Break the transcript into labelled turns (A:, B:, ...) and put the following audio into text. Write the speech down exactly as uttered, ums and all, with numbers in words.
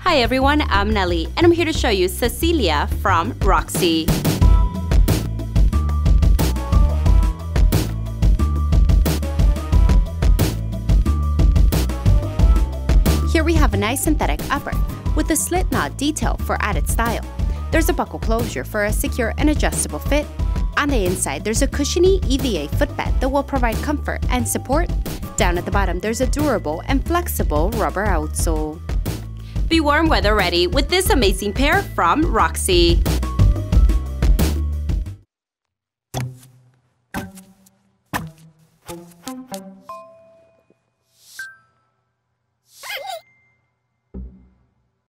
A: Hi everyone, I'm Nelly and I'm here to show you Cecilia from Roxy. Here we have a nice synthetic upper with a slit knot detail for added style. There's a buckle closure for a secure and adjustable fit. On the inside, there's a cushiony E V A footbed that will provide comfort and support. Down at the bottom, there's a durable and flexible rubber outsole. Be warm weather ready with this amazing pair from Roxy.